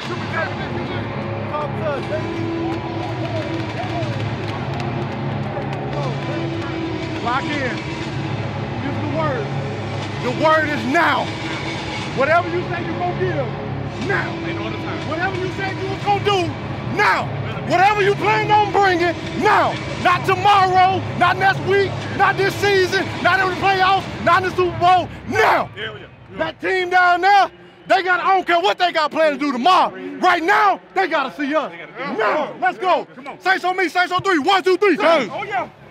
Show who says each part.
Speaker 1: Lock in. Use the word. The word is now. Whatever you say you're going to give, now. Whatever you say you was going to do, now. Whatever you plan on bringing, now. Not tomorrow, not next week, not this season, not in the playoffs, not in the Super Bowl, now. That team down there, they got, I don't care what they got planned to do tomorrow. Right now, they got to see us. Now, let's go. Saints on me, Saints on 3. 1, 2, 3. Saints. Oh, yeah.